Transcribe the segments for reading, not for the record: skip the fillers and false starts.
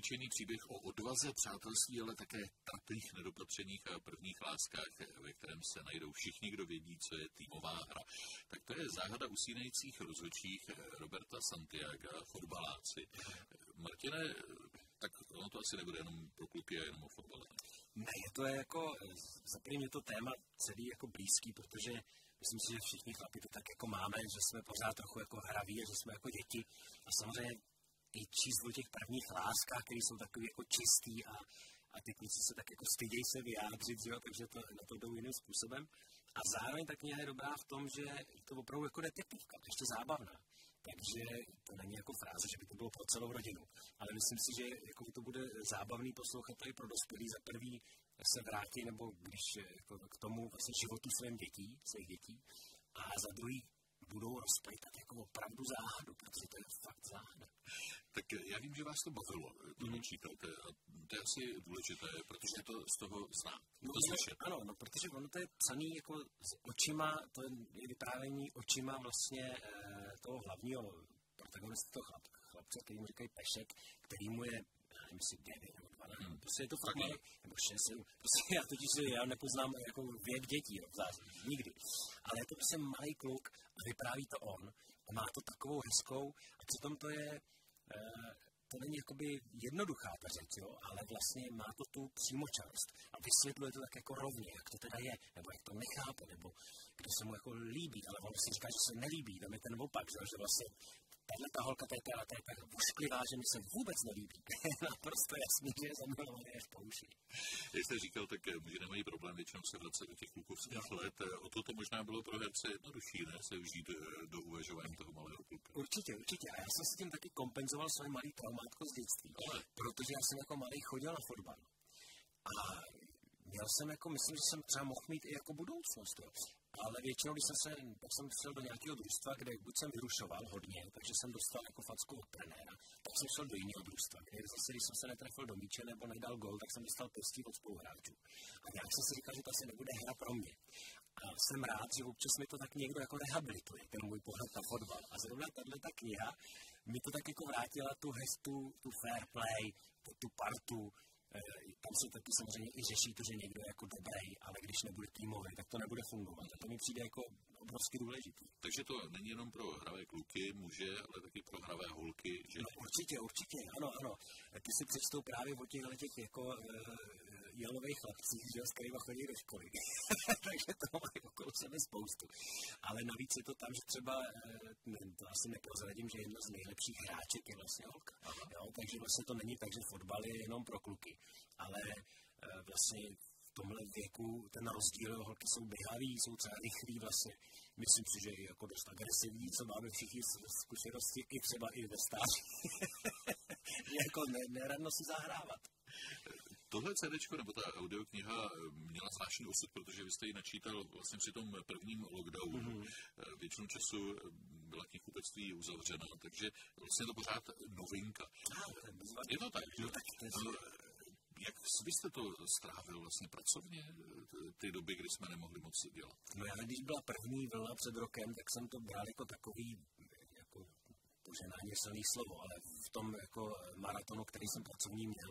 obyčejný příběh o odvaze, přátelství, ale také trapných nedopatřeních a prvních láskách, ve kterém se najdou všichni, kdo vědí, co je týmová hra. Tak to je záhada usínajících rozhodčích Roberta Santiaga, fotbaláci. Martine, tak ono to asi nebude jenom pro kluky a jenom o fotbale. Ne, to je jako, za první to téma celý jako blízký, protože myslím si, že všichni chlapi to tak jako máme, že jsme pořád trochu jako hraví a že jsme jako děti. A samozřejmě i číst o těch prvních láskách, které jsou takový jako čistý a ty kluci se tak jako stydějí se vyjádřit, jo, takže to, na to jdou jiným způsobem. A zároveň ta kniha je dobrá v tom, že je to opravdu jako detektivka, ještě zábavná. Takže to není jako fráze, že by to bylo pro celou rodinu. Ale myslím si, že jako to bude zábavný poslouchat i pro dospělí. Za prvý se vrátí, nebo když jako k tomu vlastně životu svých dětí. A za druhý budou rozplétat jako opravdu záhadu, protože to je fakt záhada. Tak já vím, že vás to bavilo, to čítáte, a to je asi důležité, protože to z toho zná. Ano, protože ono to je psaný jako s očima, to je vyprávění očima vlastně toho hlavního protagonisty, toho chlapce, který mu říkají Pešek, který mu je, nevím si, 9 nebo 12, prostě je to fakt malý, nebo 6, prostě já nepoznám jako věk dětí, nikdy, ale je to prostě malý kluk a vypráví to on a má to takovou hezkou a přitom to je, to není jakoby jednoduchá ta řeč, jo, ale vlastně má to tu přímočarost a vysvětluje to tak jako rovně, jak to teda je, nebo jak to nechápe, nebo kde se mu jako líbí, ale on si říká, že se nelíbí, tam je ten opak, že vlastně ta holka, to je tak vošklivá, že mi se vůbec nelíbí. Naprosto jasný, že je zamilovaný až po uši. Jak jste říkal, tak muži nemají problém většinou se vracet do těch klukovských let. O to možná bylo pro herce jednodušší, ne? Se vžít do uvažování toho malého kluka. Určitě. A já jsem si tím taky kompenzoval svoje malý traumátko z dětství. Protože já jsem jako malý chodil na fotbal. A měl jsem jako, myslím, že jsem třeba mohl mít i jako budoucnost. Jo. Ale většinou, když jsem šel do nějakého družstva, kde buď jsem vyrušoval hodně, takže jsem dostal jako facku od trenéra, tak jsem šel do jiného družstva, kde zase, když jsem se netrefil do míče nebo nedal gol, tak jsem dostal pestí od spoluhráčů. A nějak jsem si říkal, že to asi nebude hra pro mě. A jsem rád, že občas mi to tak někdo jako rehabilituje, ten můj pohled na fotbal. A zrovna tato kniha mi to tak jako vrátila tu hestu, tu fair play, tu partu. Tam se taky samozřejmě i řeší to, že někdo je jako dobrý, ale když nebude týmový, tak to nebude fungovat. A to mi přijde jako obrovsky důležitý. Takže to není jenom pro hravé kluky, muže, ale taky pro hravé holky, že? No, určitě, ano. Ty si přečtou právě o těch jako jelových chlapcích, že s kterýma chodí do školy. Takže to mají okolo sebe spoustu. Ale navíc je to tam, že třeba, to asi neprozradím, že jedna z nejlepších hráček je vlastně holka. Jo, takže vlastně to není tak, že fotbal je jenom pro kluky. Ale vlastně v tomhle věku ten rozdíl, holky jsou běhaví, jsou třeba rychlí vlastně. Myslím si, že je jako dost agresivní, co máme všichni zkušenosti, i třeba i ve stáří. Jako neradno si zahrávat. Tohle CDčko, nebo ta audiokniha měla zvláštní osud, protože vy jste ji načítal vlastně při tom prvním lockdownu. Většinu času byla knihkupectví uzavřena, takže vlastně to pořád novinka. Je to tak, že? Jak byste to strávil vlastně pracovně, ty doby, kdy jsme nemohli moc dělat? No já, když byla první vlna před rokem, tak jsem to bral jako takový, jako poženání je silný slovo, ale v tom jako maratonu, který jsem pracovní měl,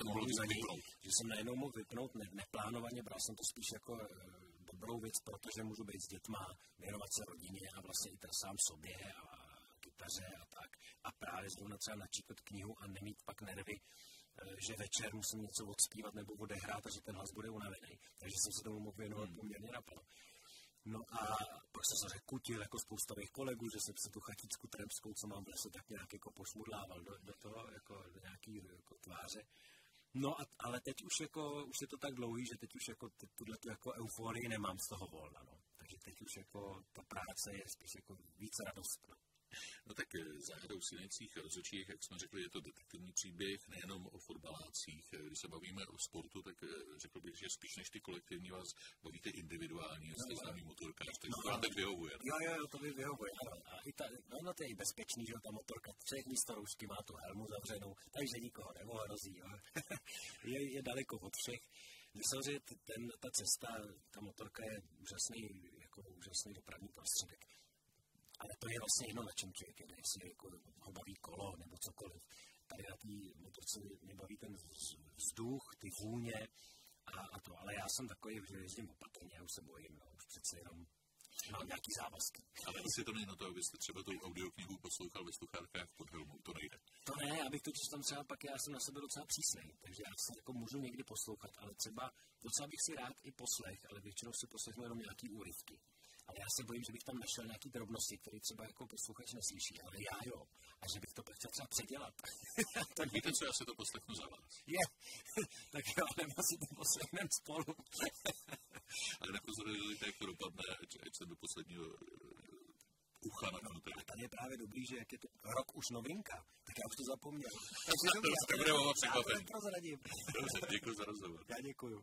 že jsem najednou mohl vypnout neplánovaně, bral jsem to spíš jako dobrou věc, protože můžu být s dětma, věnovat se rodině a vlastně i sám sobě a kytaře a tak. A právě zrovna třeba načítat knihu a nemít pak nervy, že večer musím něco odspívat nebo odehrát a že ten hlas bude unavený. Takže jsem se tomu mohl věnovat poměrně naplno. No a pak jsem se kutil jako spousta mých kolegů, že jsem se tu chatičku tremskou, co mám v lese, tak nějak jako pošmudlával do toho, jako do nějaký jako tváře. No ale teď už je to tak dlouhý, že teď už jako tuto jako euforii nemám z toho volna, no. Takže teď už jako ta práce je spíš jako víc radostná. No tak záhada usínajících rozhodčích, jak jsme řekli, je to detektivní příběh, nejenom o fotbalácích. Když se bavíme o sportu, tak řekl bych, že spíš než ty kolektivní vás bavíte individuální, jste známý motorkář, takže to vám tak vyhovuje. Jo, to mi vyhovuje, ano. A i to je i bezpečný, že ta motorka, člověk místo roušky má tu helmu zavřenou, takže nikoho neohrozí, jo. je daleko od všech. Myslím, že ta cesta, ta motorka je úžasný dopravní prostředek. Ale to je vlastně jedno, na čem člověk jede, jestli jako ho baví kolo nebo cokoliv. tady na té motorce mě baví ten vzduch, ty vůně a to, ale já jsem takový, že jezdím opatrně, já už se bojím, no, už přece jenom mám nějaký závazky. Ale asi to není na to, abyste třeba tu audioknihu poslouchal ve sluchátkách pod helmou, to nejde. To ne, abych totiž tam třeba pak, já jsem na sebe docela přísnej, takže já si jako můžu někdy poslouchat, ale třeba docela bych si rád i poslech, ale většinou si poslechnu jenom nějaký úryvky. Ale já se bojím, že bych tam našel nějaký drobnosti, které třeba jako posluchač neslyší, ale já jo. A že bych to pak chtěl třeba předělat. Tak víte co, já si to poslechnu za vás. Je, tak jo, nebo si to poslechnem spolu. Ale nepozorujte, jak to dopadne, ať jsem do posledního ucha naknutý. A tady je právě dobrý, že jak je to rok už novinka, tak já už to zapomněl. Takže dobrý, to bude vám překvapení. Dobře, děkuji za rozhovor. Já děkuju.